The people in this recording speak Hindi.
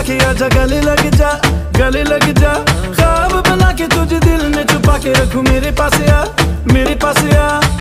के आजा गले लग जा, गले लग जा। ख्वाब बना के तुझे दिल में छुपा के रखूं, मेरे पास आ, मेरे पास आ।